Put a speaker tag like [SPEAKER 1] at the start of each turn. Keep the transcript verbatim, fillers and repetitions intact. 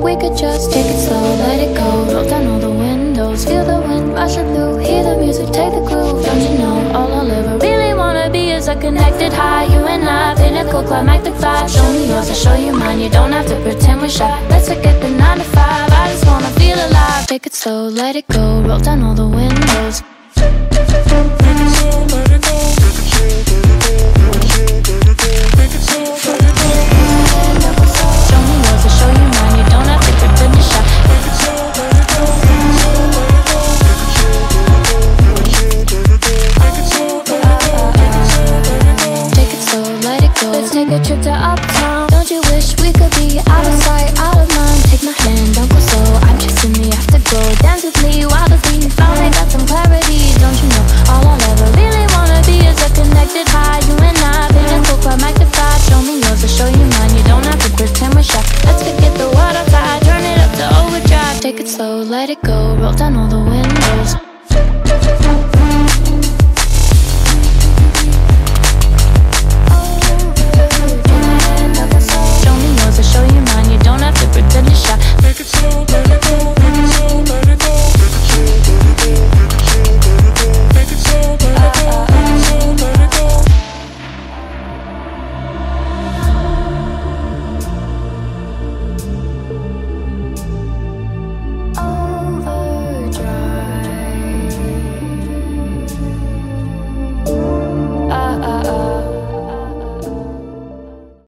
[SPEAKER 1] we could just take it slow, let it go. Roll down all the windows, feel the wind rushing through. Hear the music, take the groove. Don't you know, all I'll ever really wanna be is a connected high. You and I, pinnacle, climactic vibe. Show me yours, I'll show you mine. You don't have to pretend we're shy. Let's forget the nine to five, I just wanna feel alive. Take it slow, let it go, roll down all the windows. Show me yours, I'll show you mine. You don't have to pretend you're shy. Take it slow, let it go. Let's take a trip to uptown. Don't you wish we could be out of sight, out of mind? Take my hand, don't go slow. I'm chasing me, have to go. Dance with me while the beat finally got some clarity. Don't you know, all I'll ever really wanna be is a connected high. You and I, pinnacle, climactic vibe. Show me yours, I'll show you mine. You don't have to pretend we're shy. Let's forget the world outside, turn it up to overdrive. Take it slow, let it go, roll down all the windows.